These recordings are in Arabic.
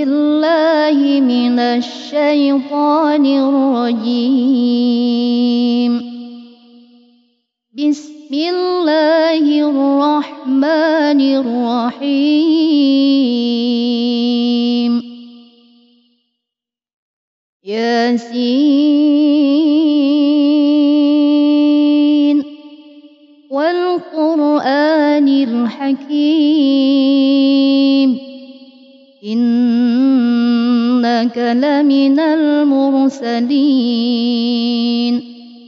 بالله من الشيطان الرجيم. بسم الله الرحمن الرحيم. ياسين والقرآن الحكيم إنك لمن المرسلين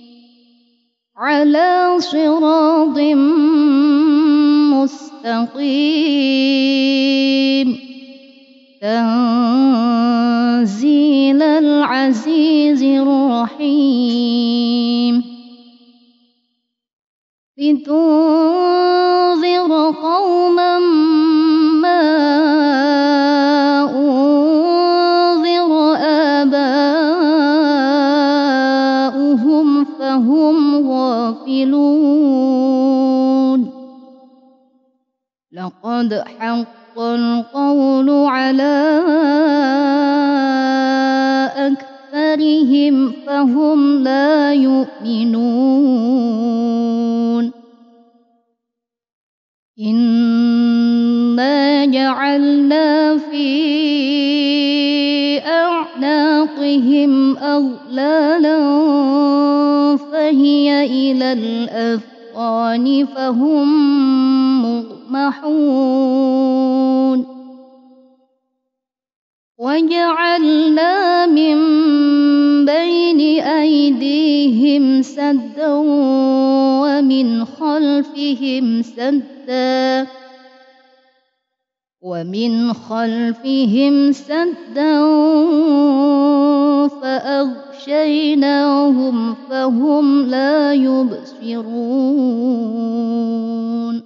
على صراط مستقيم تنزيل العزيز الرحيم لتنذر قوما ما أنذر آباؤهم فهم غافلون. لقد حق القول على أكثرهم فهم لا يؤمنون. إنا جعلنا في أعناقهم أغلالا فهي إلى الأذقان فهم مقمحون. وجعلنا من بين أيديهم سدا ومن خلفهم سدا فأغشيناهم فهم لا يبصرون.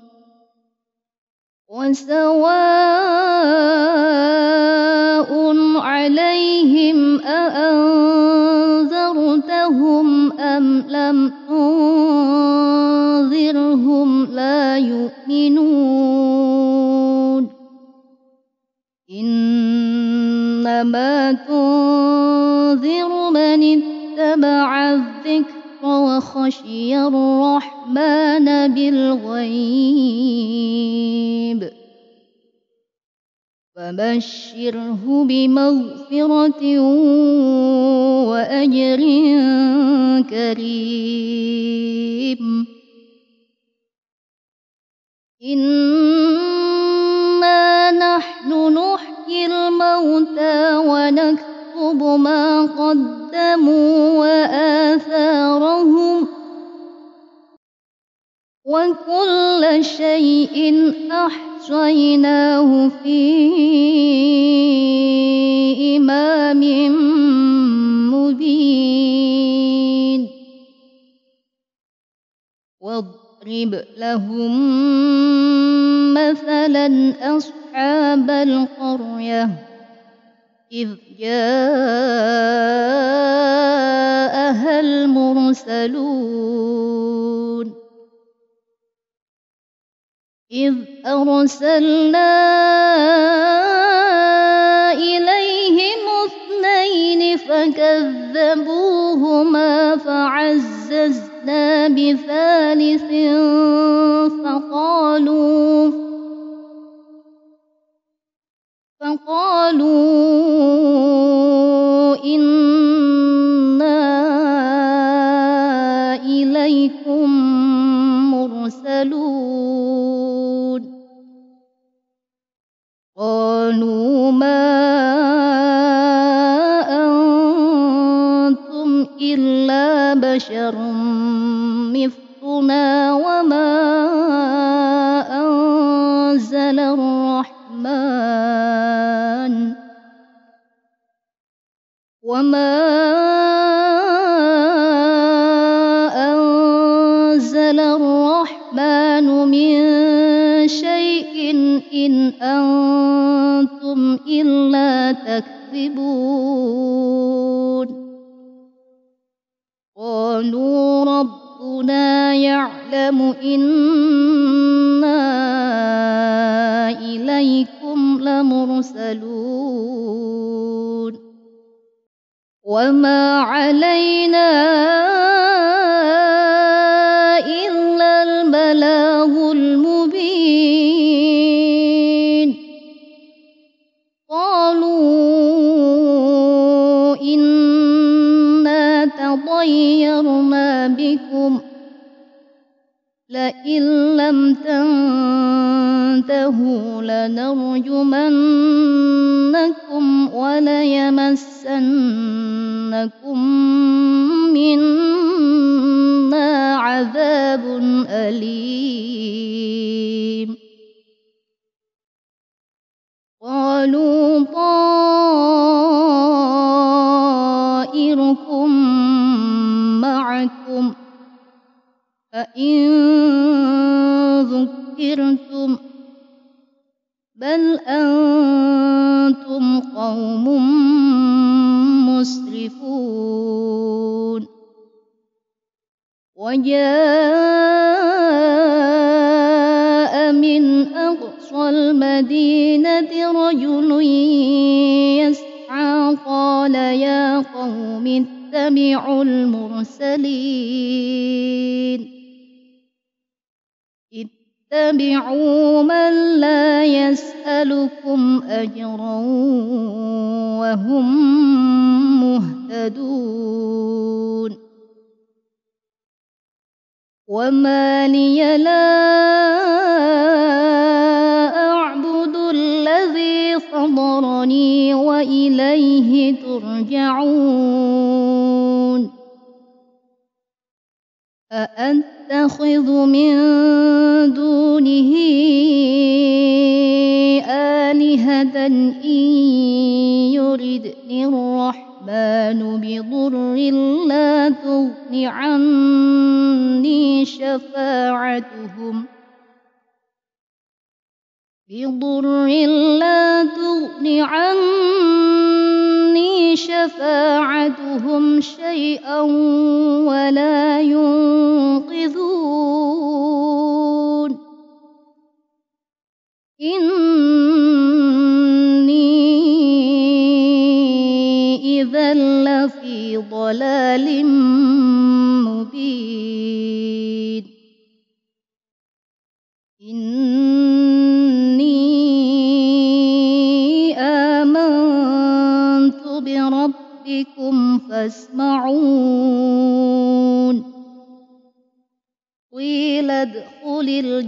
وسواء عليهم أأنذرتهم أم لم تنذرهم لا يؤمنون. إنما تنذر من اتبع الذكر وخشي الرحمن بالغيب فبشره بمغفرة وأجر كريم. إنا نحن نحيي الموتى ونكتب ما قدموا وآثارهم وكل شيء أحصيناه في إمام مبين. واضرب لهم مثلا أصحاب القرية إذ جاءها المرسلون إذ أرسلنا إليهم 2 فكذبوهما فعززنا بثالث فقالوا إنا إليكم مرسلون. قالوا ما أنتم إلا بشر مثلنا وما أنزل الرحمن من شيء إن أنتم إلا تكذبون. قالوا ربنا يعلم إنا إليكم لمرسلون. وما علينا إلا البلاغ المبين قالوا إنا تطيرنا بكم لئن لم تنتهوا لنرجمنكم وليمسنكم منا عذاب أليم قالوا طائركم معكم أئن ذكرتم بل أنتم قوم مسرفون وجاء من أقصى المدينة رجل يسعى قال يا قوم اتبعوا المرسلين اتبعوا من لا يسألكم أجرا وهم مهتدون وما لي لا أعبد الذي فطرني وإليه ترجعون أأتخذ من دونه آلهة إن يردني الرحمن بضر لا تغن عني شفاعتهم شيئا ولا ينقذون إني إذا لفي ضلال مبين إني آمنت بربكم فاسمعون قيل ادخل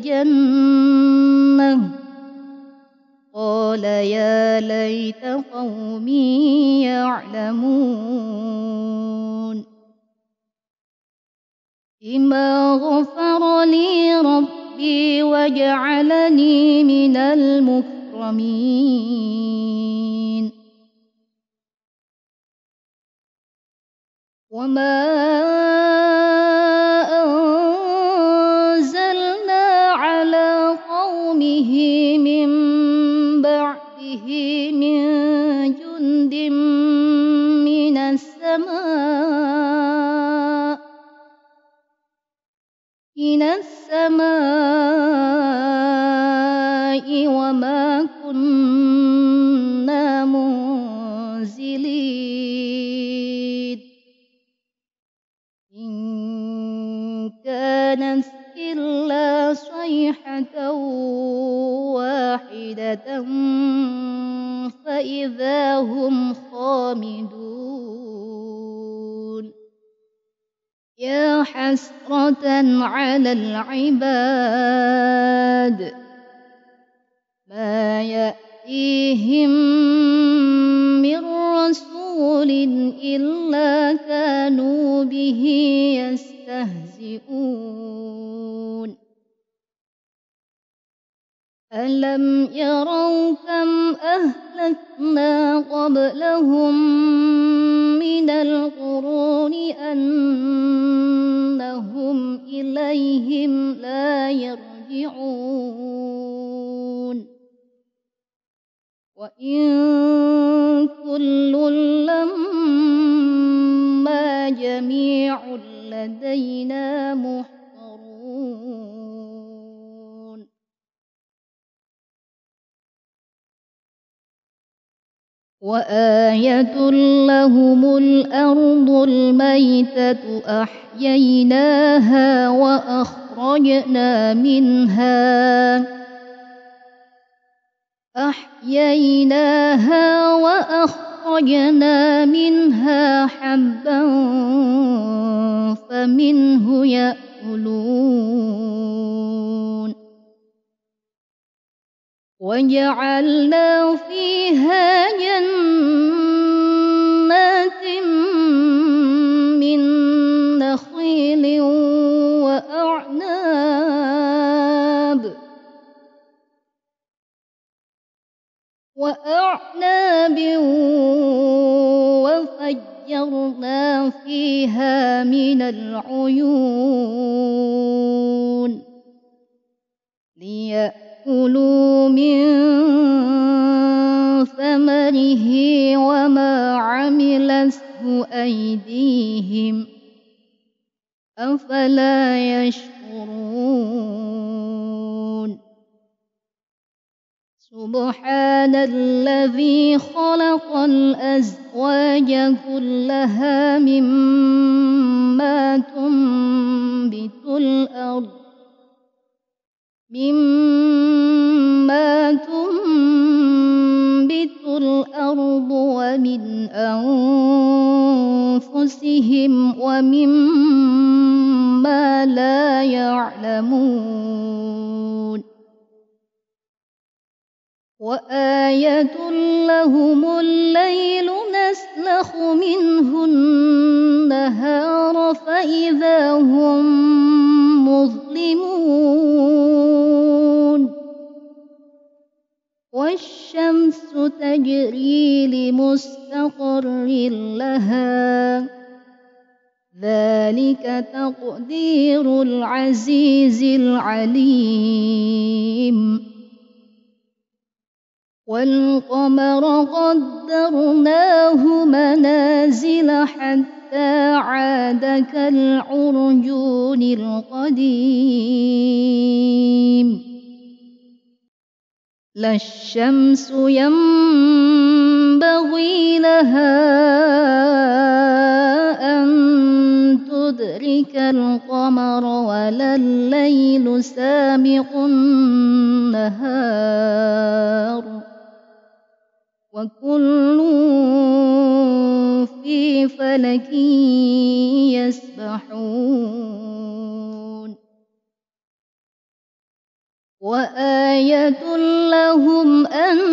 الجنة قال يا ليت قومي يعلمون بما غفر لي ربي وجعلني من المكرمين وما أنزلنا على قومه من بعده من جند من السماء وما كنا منزلين إن كانت إلا صيحة واحدة فإذا هم خامدون يا حسرة على العباد ما يأتيهم من رسول إلا كانوا به يستهزئون ألم يروا كم أهلكنا قبلهم من القرون أنهم إليهم لا يرجعون وإن كل لما جميع لدينا محضرون وآية لهم الأرض الميتة أحييناها وأخرجنا منها حبا فمنه يأكلون وجعلنا فيها جنات من نخيل وأعناب وفجرنا فيها من العيون ليأكلوا من ثمره وما عملته أيديهم أفلا يشكرون سبحان الذي خلق الأزواج كلها مما تنبت الأرض ومن أنفسهم ومما لا يعلمون وآية لهم الليل نسلخ منه النهار فإذا هم مظلمون والشمس تجري لمستقر لها ذلك تقدير العزيز العليم والقمر قدرناه منازل حتى عاد كالعرجون القديم لا الشمس ينبغي لها أن تدرك القمر ولا الليل سابق النهار وكل في فلك يسبحون وآية لهم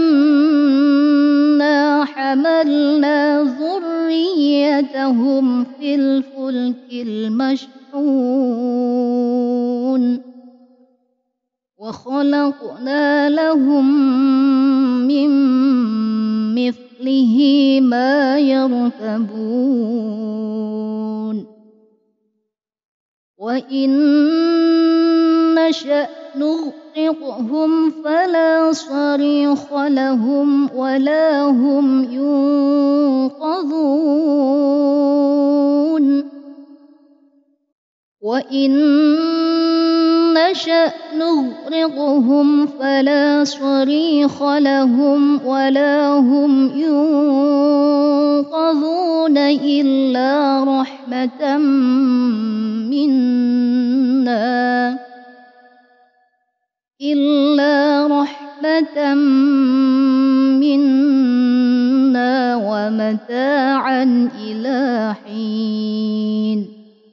أنا حملنا ذريتهم في الفلك المشحون وخلقنا لهم من مثله ما يركبون وإن نشأ نغرقهم فلا صريخ لهم ولا هم ينقذون وإن نشأ نغرقهم فلا صريخ لهم ولا هم ينقذون إلا رحمة منا ومتاعا إلى حين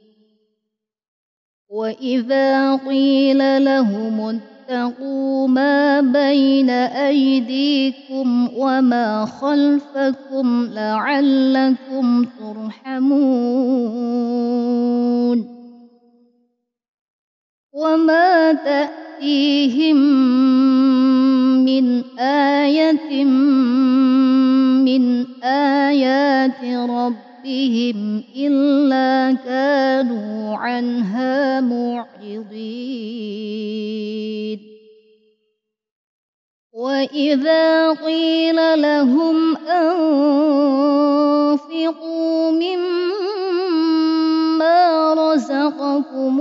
وإذا قيل لهم اتقوا ما بين أيديكم وما خلفكم لعلكم ترحمون وما تأتيهم من آية من آيات ربهم إلا كانوا عنها معرضين وإذا قيل لهم أنفقوا مما رزقكم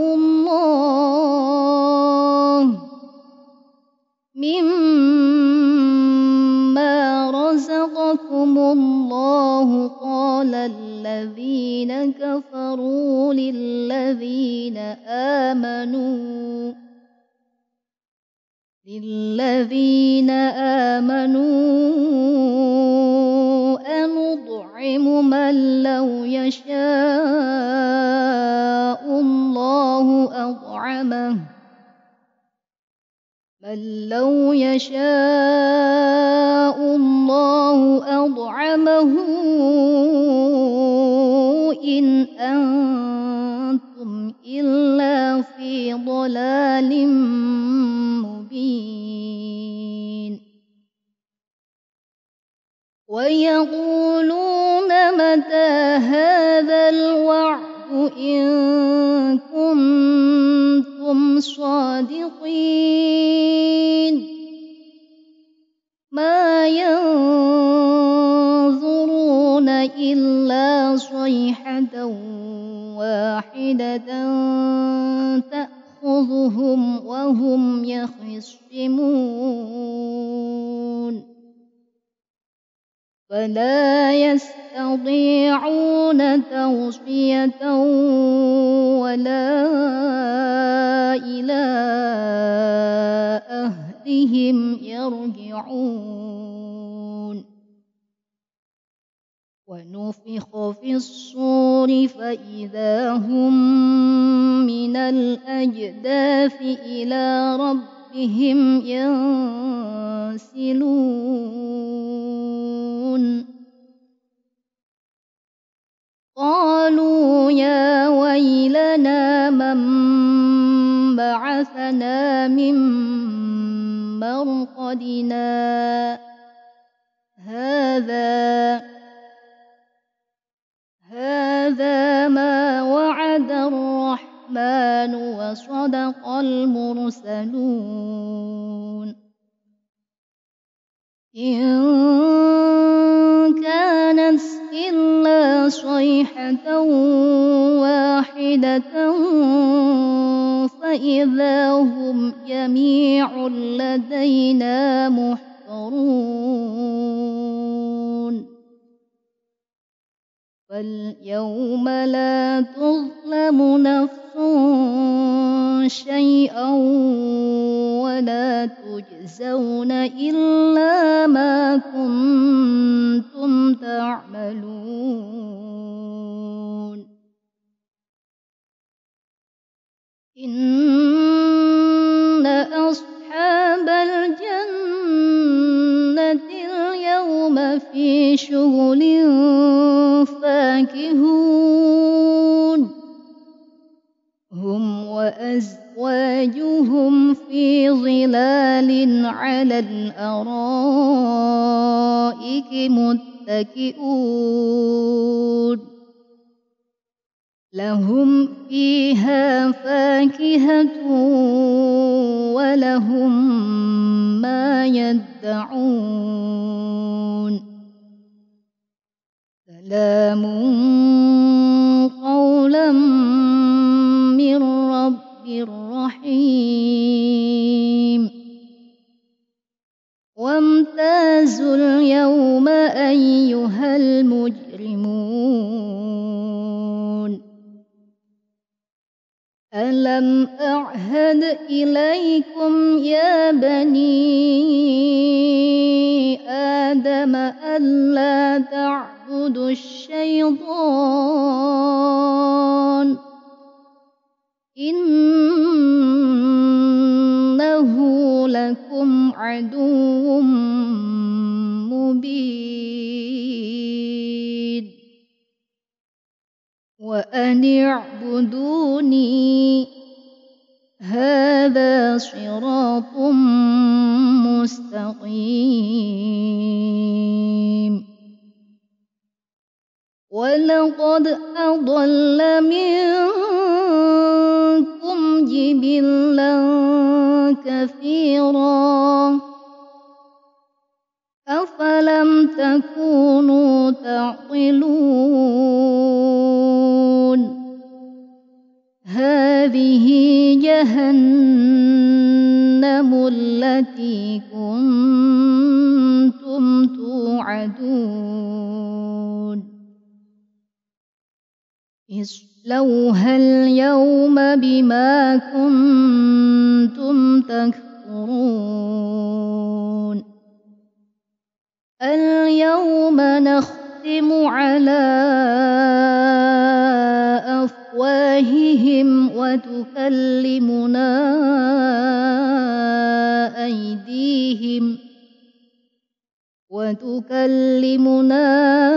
قاتلهم الله قال الذين كفروا للذين آمنوا أنطعم من لو يشاء الله أطعمه إن أنتم إلا في ضلال مبين ويقولون متى هذا الوعد إن كنتم صادقين ما ينظرون إلا صيحة واحدة تأخذهم وهم يخصمون فلا يستطيعون توصية ولا إلى أهلهم يرجعون ونفخ في الصور فإذا هم من الأجداث إلى ربهم ينسلون قالوا يا ويلنا من بعثنا من مرقدنا هذا ما وعد الرحمن وصدق المرسلون إن كانت إلا صيحة واحدة فإذا هم جميع لدينا محضرون فاليوم لا تظلم نفس شيئا ولا تجزون إلا ما كنتم تعملون إن أصحاب الجنة اليوم في شغل فاكهون هم وأزواجهم في ظلال على الأرائك متكئون لهم فيها فاكهة ولهم ما يدعون سلام قولا من رب رحيم وامتازوا اليوم أيها المجرمون ألم أعهد إليكم يا بني آدم ألا تعبدوا الشيطان إنه لكم عدو مبين وأن اعبدوني هذا صراط مستقيم ولقد أضل منكم جبلا كثيرا أفلم تكونوا تعقلون هذه جهنم التي كنتم توعدون اصلوها اليوم بما كنتم تكفرون اليوم نختم على أفواههم وتكلمنا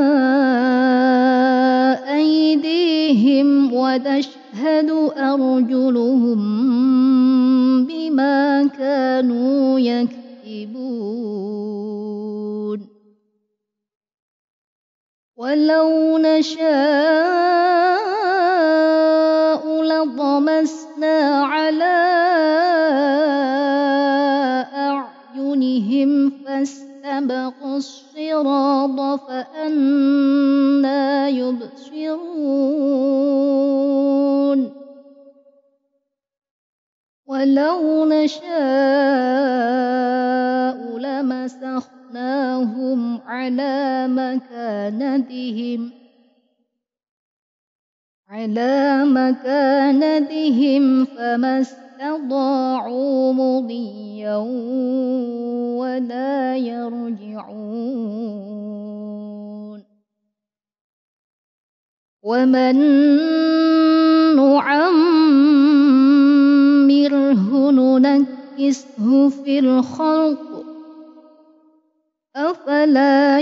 أيديهم وتشهد أرجلهم بما كانوا يكسبون ولو نشاء لطمسنا على أعينهم فاستبقوا الصراط فأنى يبصرون ولو نشاء لمسخناهم على مكانتهم فما استطاعوا مضيا ولا يرجعون ومن نعمره ننكسه في الخلق أفلا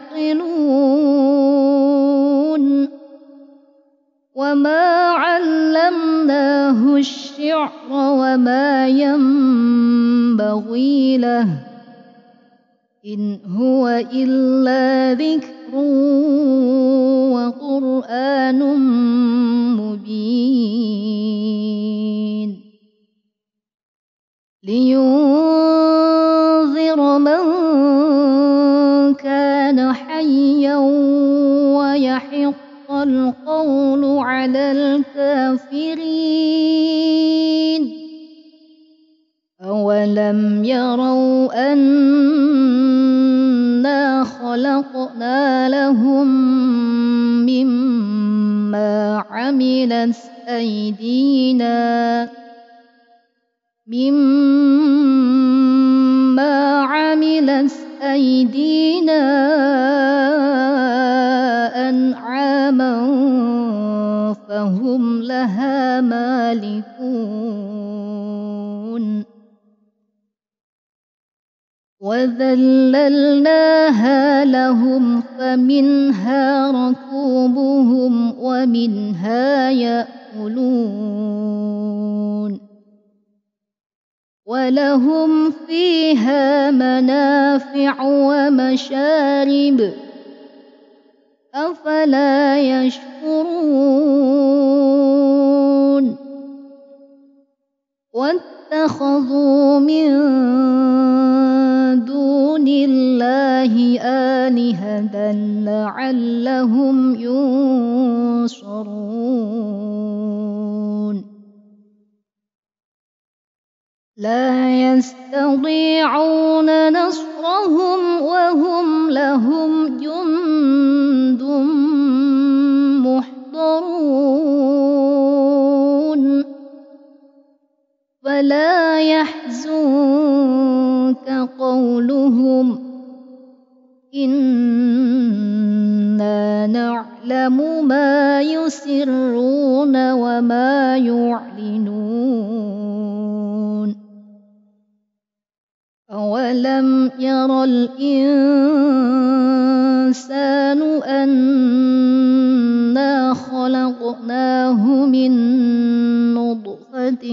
يعقلون وما علمناه الشعر وما ينبغي له إن هو إلا ذكر وقرآن مبين لينذر من كان حيا ويحق القول على الكافرين أولم يروا أنا خلقنا لهم مما عملت أيدينا أنعاما فهم لها مالكون وذللناها لهم فمنها ركوبهم ومنها يأكلون ولهم فيها منافع ومشارب أفلا يشكرون واتخذوا من دون الله آلهة لعلهم ينصرون لا يستطيعون نصرهم وهم لهم جند محضرون فلا يحزنك قولهم إنا نعلم ما يسرون وما يعلنون أولم ير الإنسان أنا خلقناه من نطفة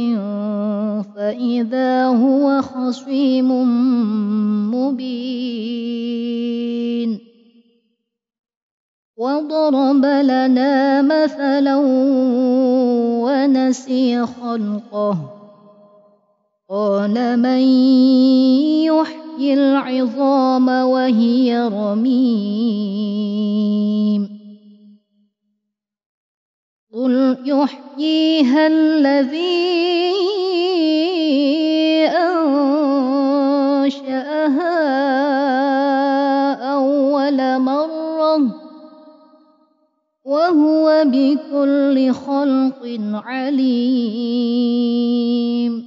فإذا هو خصيم مبين وضرب لنا مثلا ونسي خلقه قال من يحيي العظام وهي رميم قل يحييها الذي أنشأها أول مرة وهو وهو بكل خلق عليم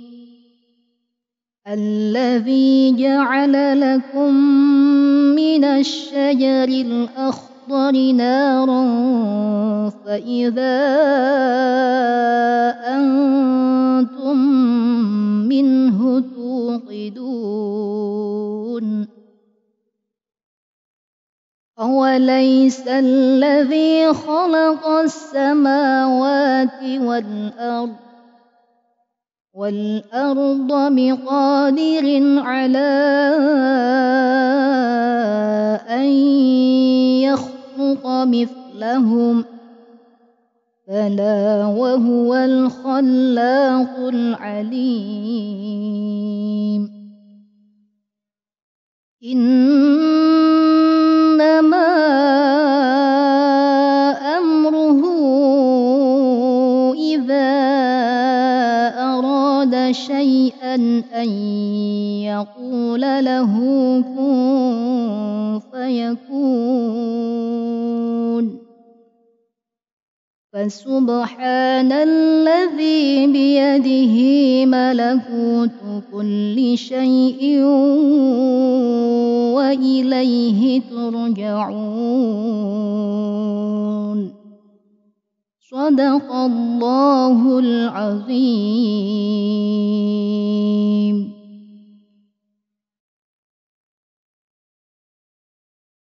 الذي جعل لكم من الشجر الأخضر نارا فإذا أنتم منه توقدون أوليس الذي خلق السماوات والأرض بقادر على أن يخلق مثلهم بلى وهو الخلاق العليم إنما أمره إذا أراد شيئا أن يقول له كن فيكون فسبحان الذي بيده ملكوت كل شيء وإليه ترجعون صدق الله العظيم.